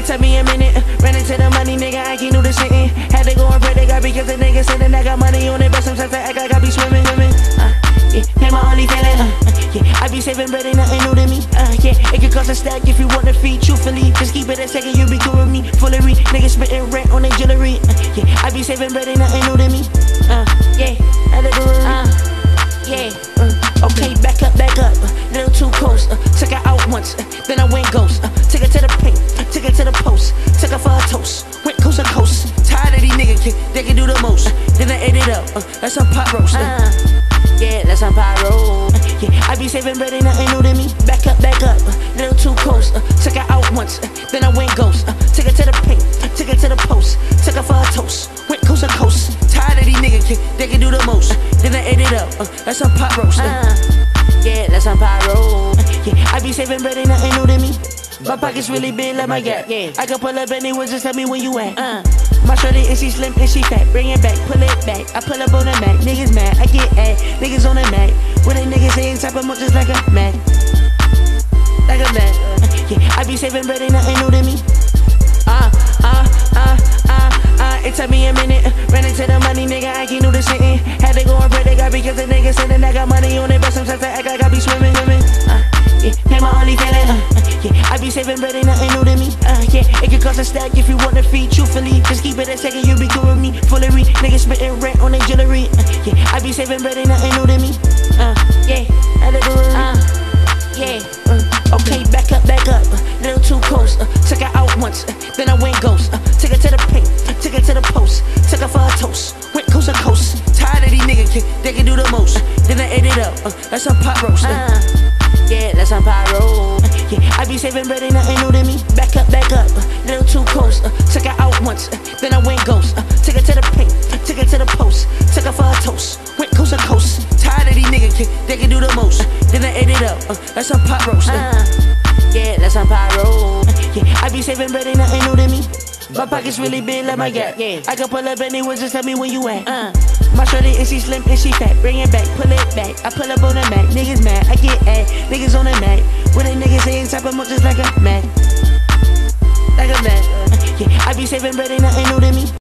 It took me a minute, ran into the money, nigga, I can't do this shit. Had to go and pray to God because the nigga said that I got money on it, but sometimes I act like I be swimming. Yeah, pay my only feeling, yeah, I be saving bread, ain't nothing new to me, yeah, it could cost a stack if you want to feed, truthfully, just keep it a second, you be cool with me, foolery, niggas spitting rent on their jewelry, yeah, I be saving bread, ain't nothing new to me, yeah, I let go, yeah, okay, back up, little too close, took her out once, then I went ghost, took her to the paint, took her to the post, took her for a toast, went coast to coast, tired of these niggas, they can do the most, then I ate it up, that's some pot roast, yeah, that's some pyro. Yeah, I be saving bread, ain't nothing new to me. Back up, little too close. Took her out once, then I went ghost. Took her to the paint, took her to the post. Took her for a toast, went coast to coast. Tired of these niggas, they can do the most. Then I ate it up, that's some pot roast. Yeah, that's some pyro. Yeah, I be saving bread, ain't nothing new to me. My pockets really big like my gap. Yeah, I can pull up anywhere, just tell me where you at. My shorty and she slim and she fat. Bring it back, pull it back. I pull up on the Mac. Niggas mad, I get at. Niggas on the Mac. When they niggas ain't type of just like a Mac. Like a Mac. Yeah, I be saving bread, ain't nothing new to me. It took me a minute, ran into the money, nigga, I can't do this shit. Had to go and pray to God because the nigga said that I got money on it, but sometimes I act like I be swimming. Yeah, pay my only feeling, yeah, I be saving bread, ain't nothing new to me, yeah, it could cost a stack if you want to feed, truthfully, just keep it a second, you be cool with me, foolery, niggas spitting rent on their jewelry, yeah, I be saving bread, ain't nothing new to me, yeah, I let go, yeah, okay, back up, little too close, took her out once, then I went ghost, took her to the paint, took her to the post, took her for a toast, went coast to coast, tired of these niggas, they can do the most, then I ate it up, that's some pot roast, yeah, that's some pyro. Yeah, I be saving bread, ain't nothing new to me. Back up, little too close. Took her out once, then I went ghost. Took her to the paint, took her to the post. Took her for a toast, went coast to coast. Tired of these niggas, they can do the most. Then I ate it up, that's some pot roast. Yeah, that's some pyro. Yeah, I be saving bread, ain't nothing new to me. My pockets really big like my gap. Yeah, I can pull up anywhere, just tell me where you at. My shorty and she slim and she fat. Bring it back, pull it back. I pull up on the Mac. Niggas mad, I get at. Niggas on the Mac. When they niggas ain't type of just like a Mac. Like a Mac. Yeah, I be saving bread, ain't nothing new to me.